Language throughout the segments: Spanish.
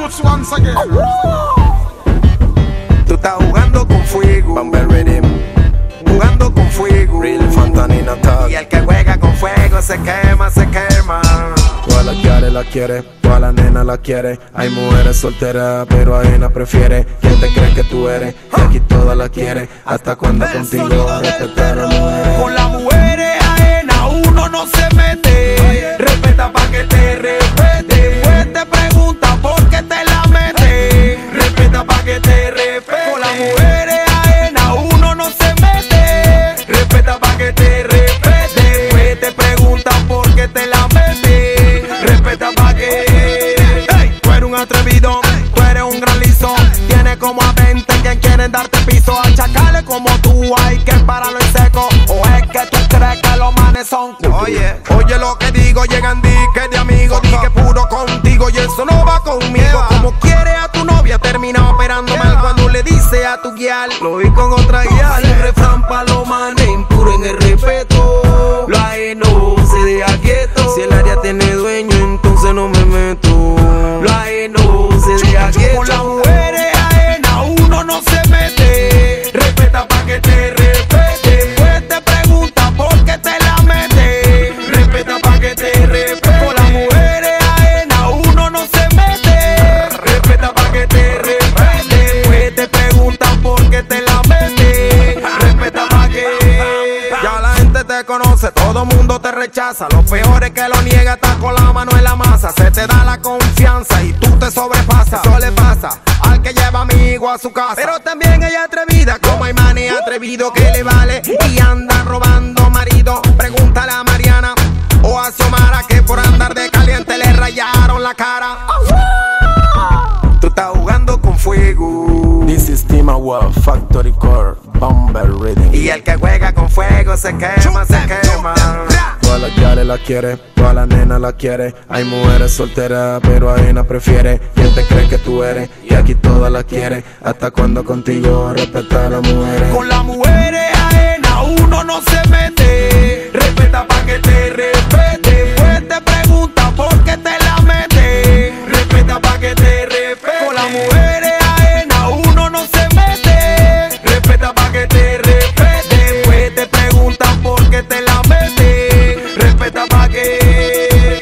Dubs once again. Tú estás jugando con fuego, Bumble Rhythm. Jugando con fuego, Real Fantanina Tag. Y el que juega con fuego se quema, se quema. Todas la quiere, toda la nena la quiere. Hay mujeres solteras, pero hay una prefiere. ¿Quién te crees que tú eres? Y aquí todas la quiere. Hasta cuando contigo respetar a mujeres. Con las mujeres ajenas uno no se mete. Respeta pa' que te respete. Pues te pregunta por qué te la mete. Respeta pa' que te respete. Con las mujeres ajenas uno no se mete. Respeta pa' que te respete. Pues te pregunta por qué te la mete. Respeta pa' que. Hey, tú eres un atrevido, tú eres un gran liso. Tienes como a 20 que quieren darte piso. A chacales como tú hay que pararlo en seco. O es que tú crees que los manes son. Oye lo que digo, llegan dique de amigos. Dique puro contigo y eso no va conmigo. Como quiere a tu novia, termina operando mal cuando le dice a tu guial. Lo vi con otra guial. El refrán pa' los manes, impuro en el respeto. Lo ajeno se deja quieto. Si el área tiene dueño, entonces no me meto. Lo ajeno se deja quieto. Con las mujeres ajenas uno no se mete. Respeta pa' que te respete. Pues te pregunta por qué te la mete. Respeta pa' que te respete. Con las mujeres ajenas uno no se mete. Respeta pa' que te respete. Pues te preguntan por qué te la mete. Respeta pa' que. Ya la gente te conoce, todo mundo te rechaza. Lo peor es que lo niega, está con la mano en la masa. Se te da la confianza y tú te sobrepasas. Eso le pasa al que lleva amigo a su casa. Pero también ella atrevida, como hay manes atrevido que le vale y anda robando marido. Pregúntale a Mariana o a Xiomara que por andar de caliente le rayaron la cara. Tú estás jugando con fuego. This is Team Award, Factory Core, Bumble Rhythm. Y el que juega con fuego se quema, se quema. Todas la quiere, toda la nena la quiere. Hay mujeres solteras, pero hay una prefiere. ¿Quién te crees que tú eres? Y aquí todas la quiere. Hasta cuando contigo respetar a las mujeres. Con las mujeres ajenas uno no se mete. Respeta pa' que te respete. Pues te pregunta por qué te la mete. Respeta pa' que te respete. Con las mujeres ajenas uno no se mete. Respeta pa' que te respete. Pues te preguntan por qué te la mete. Respeta pa' que.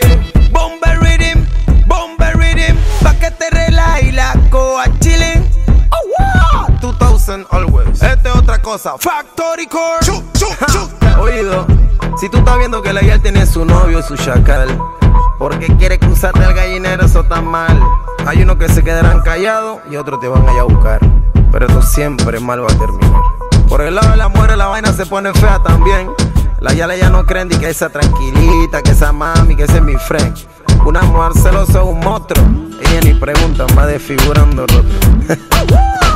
Bumble Rhythm, pa' que te relaje y la coa chilling. 2000 always. Esta es otra cosa, Factory Core. Oído, si tú estás viendo que la guía tiene su novio y su chacal, porque quiere cruzarte al gallinero, eso está mal. Hay unos que se quedarán callados y otros te van a ir a buscar. Pero eso siempre mal va a terminar. Por el lado de la mujer la vaina se pone fea también. La yala ya no creen ni que esa tranquilita, que esa mami, que ese es mi friend. Una mujer celosa es un monstruo. Ella ni pregunta, va desfigurando rostro.